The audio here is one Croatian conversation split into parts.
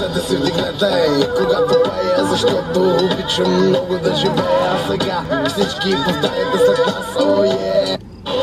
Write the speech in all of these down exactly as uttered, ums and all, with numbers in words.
Седи си вдигнете, когато пея, защото обичам много да живея. Сега всички повтаряте след нас, о oh, yeah.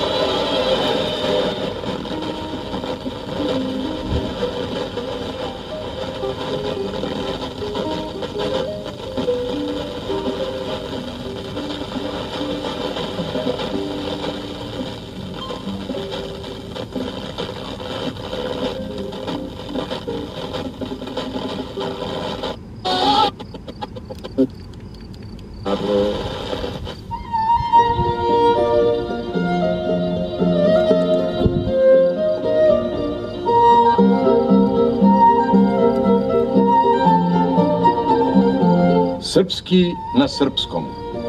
Srpski na srpskom.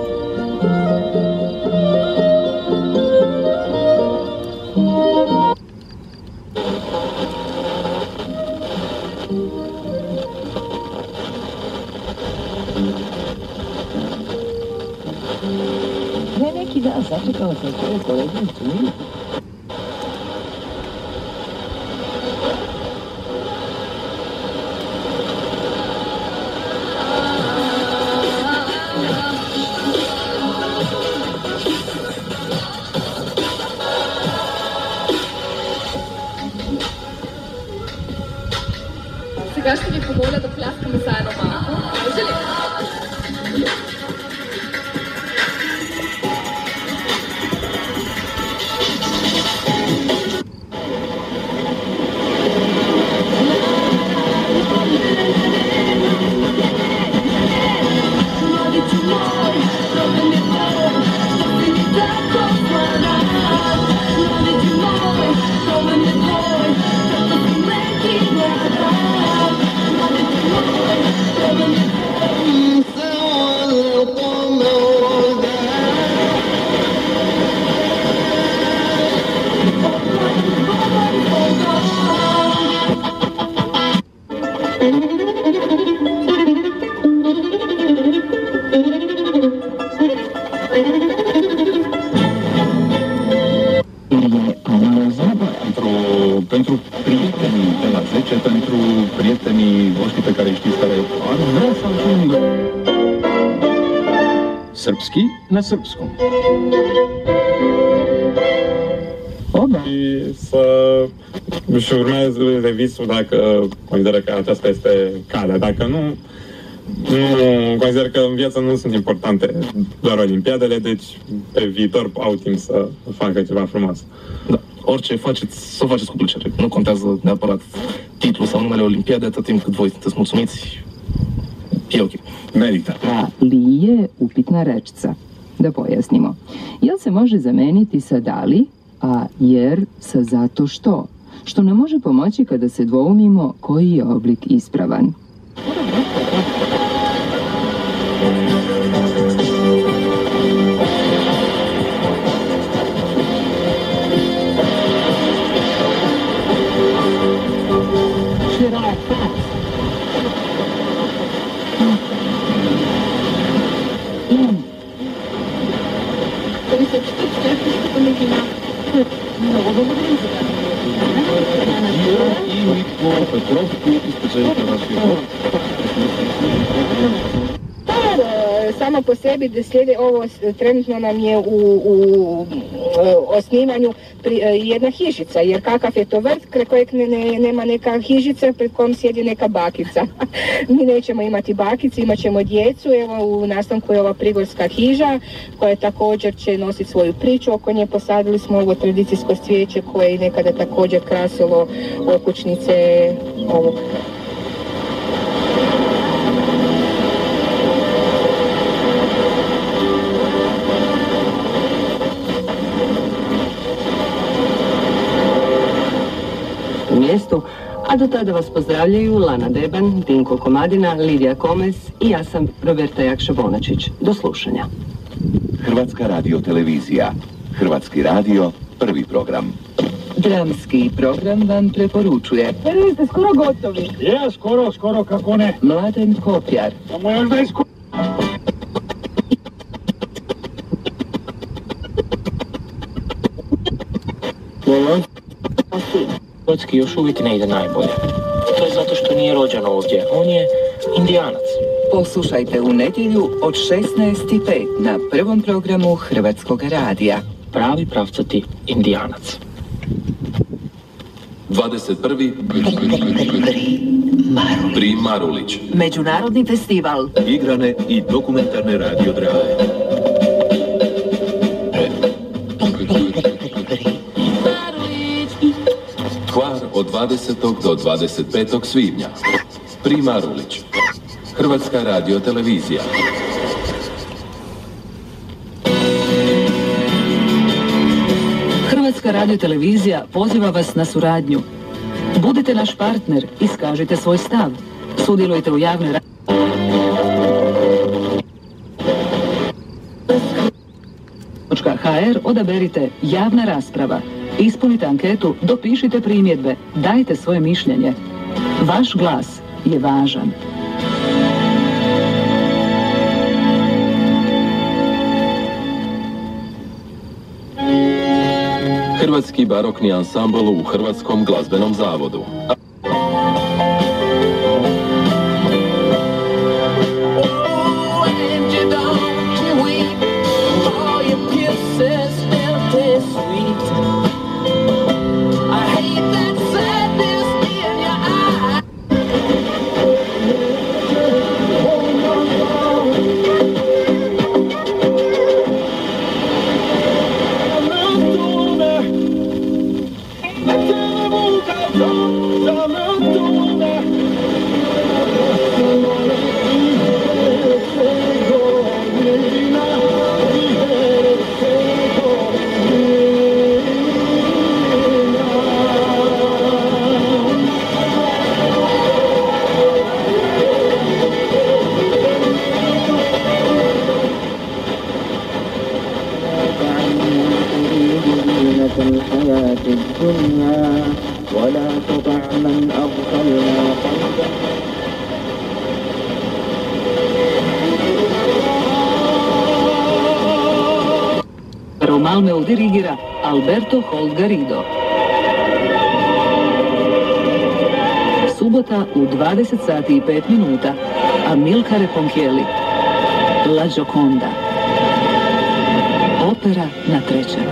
Ne neki dan sačekala sam svoju koleginicu Milicu. Сега ще ви помоля да пляскаме заедно малко. Може ли? Pentru prietenii de la zece, pentru prietenii voștri pe care știți care ar vrea să ajungă. Srpski na srpskom. Și să își urmeze visul dacă consideră că aceasta este calea. Dacă nu, nu consider că în viață nu sunt importante doar olimpiadele, deci pe viitor au timp să facă ceva frumos. Da. Orice faceți, să o faceți cu plăcere. Nu contează neapărat titlul sau numele Olimpiade, atât timp cât voi sunteți mulțumiți, e ok. Merită. A li je upitna rečica. Da pojasnimo. Jel se može zameniti sa da li, a jer sa zato što? Što ne može pomoći kada se dvoumimo koji je oblik ispravan. Samo po sebi da slijede ovo trenutno nam je u, u osnivanju pri, jedna hižica, jer kakav je to vrt kraj kojeg ne, ne, nema neka hižica pred kojom sjedi neka bakica. Mi nećemo imati bakice, imat ćemo djecu. Evo u nastavku je ova prigorska hiža koja također će nositi svoju priču. Oko nje posadili smo ovo tradicijsko cvijeće koje je nekada također krasilo okućnice ovog. Mjestu, a do tada vas pozdravljaju Lana Deban, Dinko Komadina, Lidija Komes i ja sam Roberta Jakša-Bonačić. Do slušanja. Hrvatska radio-televizija. Hrvatski radio, prvi program. Dramski program vam preporučuje. Vi ste skoro gotovi. Je, skoro, skoro, kako ne. Mladen Kopjar. Samo još da isko... Hvala. Hrvatski još uvijek ne ide najbolje. To je zato što nije rođen ovdje. On je Indijanac. Poslušajte u nedjelju od šesnaest i pet na prvom programu Hrvatskog radija. Pravi pravcati Indijanac. dvadeset prvi Pri Marulić. Međunarodni festival Igrane i dokumentarne radio drame. Hvar od dvadesetog do dvadeset petog svibnja. Pri Marulić. Hrvatska radio televizija. Hrvatska radiotelevizija poziva vas na suradnju. Budite naš partner, iskažite svoj stav. Sudjelujte u javnoj radiji. ha er odaberite javna rasprava. Ispunite anketu, dopišite primjedbe, dajte svoje mišljenje. Vaš glas je važan. Hrvatski barokni ansambl u Hrvatskom glazbenom zavodu. Malmeu dirigira Alberto Holgarido. Subota u dvadeset sati i pet minuta. Amilcare Ponchielli. La Gioconda. Opera na trećem.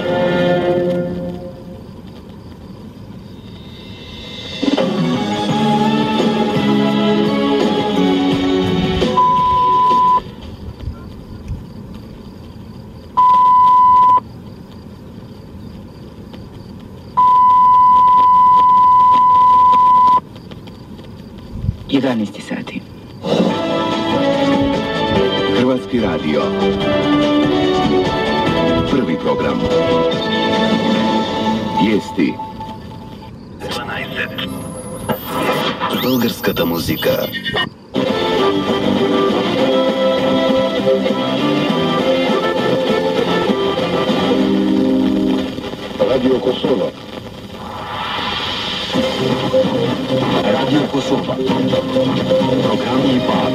jedanaest sati. Hrvatski radio. Prvi program. Vijesti. Българската музика. Radio Kosovo. Radio Kosovo. Program i pad.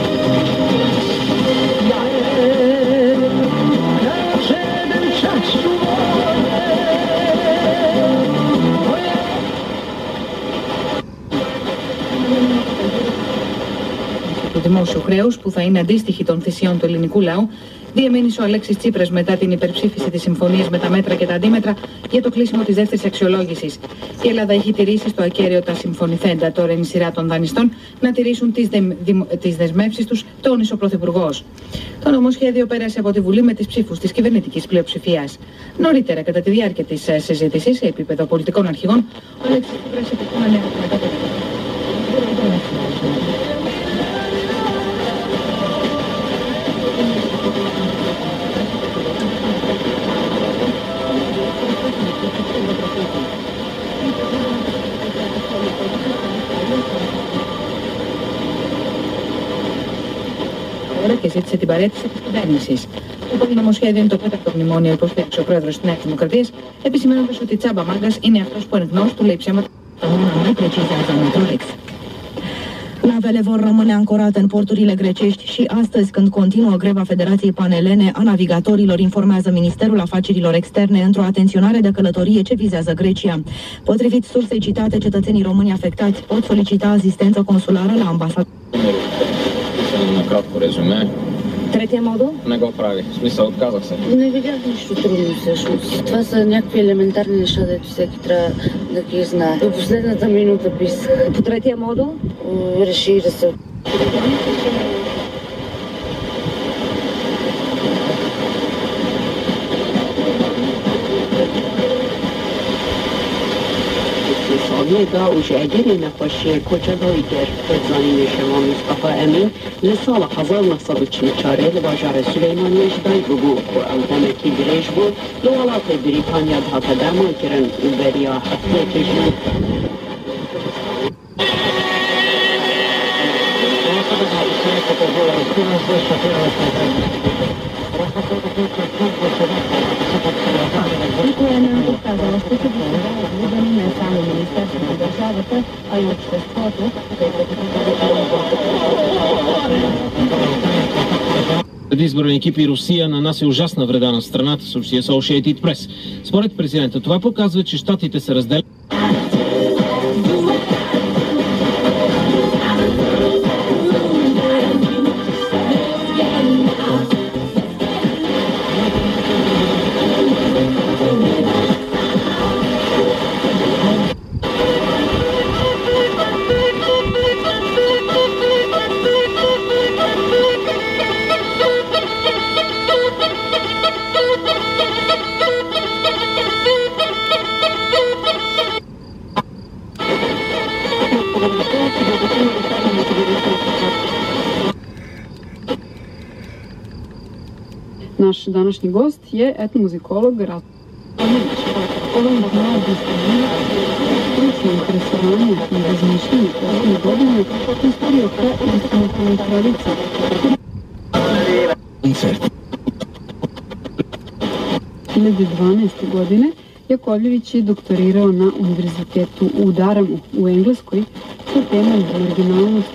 Του δημόσιου χρέους, που θα είναι αντίστοιχη των θυσιών του ελληνικού λαού, διεμήνυσε ο Αλέξης Τσίπρας μετά την υπερψήφιση της συμφωνίας με τα μέτρα και τα αντίμετρα για το κλείσιμο της δεύτερης αξιολόγησης. Η Ελλάδα έχει τηρήσει στο ακέραιο τα συμφωνηθέντα. Τώρα είναι η σειρά των δανειστών να τηρήσουν τις, δε, δη, τις δεσμεύσεις τους, τόνισε ο Πρωθυπουργός. Το νομοσχέδιο πέρασε από τη Βουλή με τις ψήφους της κυβερνητικής πλειοψηφίας. Νωρίτερα, κατά τη διάρκεια της συζήτησης, σε επίπεδο πολιτικών αρχηγών, ο Αλέξης Τσίπρας επικοίνωνε μετά το και ζήτησε την παρέτηση της κυβέρνησης. Το νομοσχέδιο είναι το τέταρτο μνημόνιο, υποστήριξε ο πρόεδρος της Νέας Δημοκρατίας, επισημαίνοντας ότι Τσάμπα Μάγκας είναι αυτός που εν γνώση του λέει ψέματα. Navele vor rămâne ancorate în porturile grecești și astăzi, când continuă greva Federației Panelene a Navigatorilor, informează Ministerul Afacerilor Externe într-o atenționare de călătorie ce vizează Grecia. Potrivit sursei citate, cetățenii români afectați pot solicita asistență consulară la ambasadă. На кратко резюме. Третия модул? Не го правих. В смисъл, отказах се. Не видях нищо трудно всъщност. Това са някакви елементарни неща, дето всеки трябва да ги знае. До последната минута писах. По третия модул? Реши да се... دا و شعگیر نقاشی کوچه‌های در زمین شما مصطفی امین لسال هزار و نهصد و چهل و چهار لواجار سلیمانی جدای بگو و اودمکی دریج بود لولات بریتانیا دهات درمان کرن و بریا حتی کشون Никоя не е показала, ще се дискутира влизане не само Министерството на държавата, а и обществото, Предизборни екипи Русия нанася ужасна вреда на страната, съобщи Associated Press. Според президента това показва, че щатите се разделят. Naš današnji gost je etnomuzikolog Ratko Ivanović. Ovom bagnala disponira stručno interesovanje i razmišljanje posljednje godine istorio ka instrumentalnoj tradiciji. hiljadu dvanaeste. godine Jakovljević je doktorirao na univerzitetu u Daramu u Engleskoj sa temom marginalnost.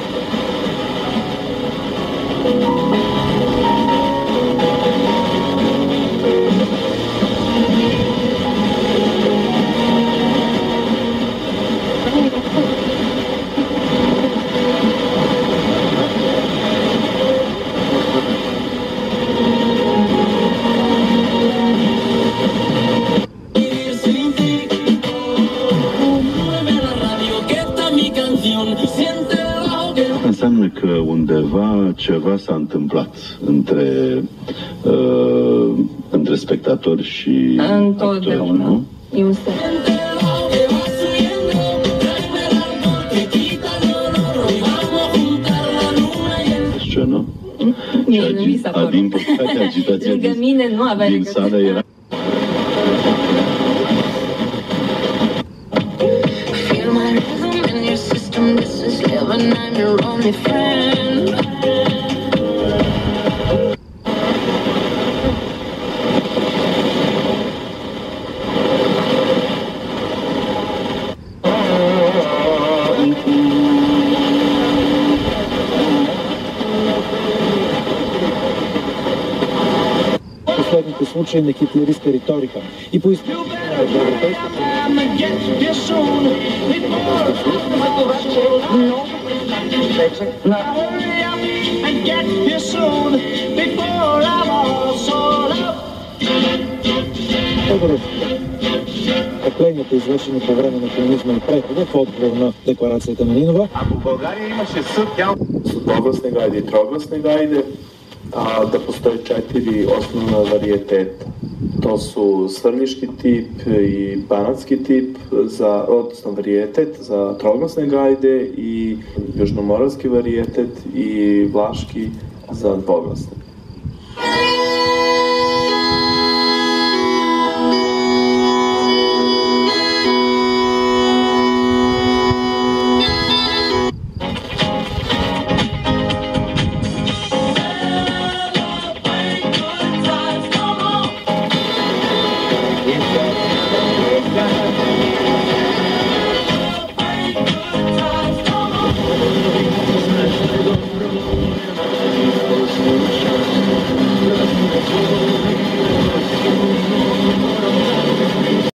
Înseamnă că undeva ceva s-a întâmplat între, uh, între spectatori și actori, nu? E un semn. Scenă? Mie nu mi s-a părut. Din păcate, agitația Lângă mine nu avea din sală era... Последните случаи на хитлеристка риторика и по Престъпленията, извършени по време на комунизма и прехода, в отговор на декларацията Малинова. Ако в България имаше съд, тя с двогласни гайде и трогласни гайде, a, da postoje četiri osnovna varijeteta. To su svrljiški tip i banatski tip, za, odnosno varijetet za troglasne gajde i južnomoravski varijetet i vlaški za dvoglasne.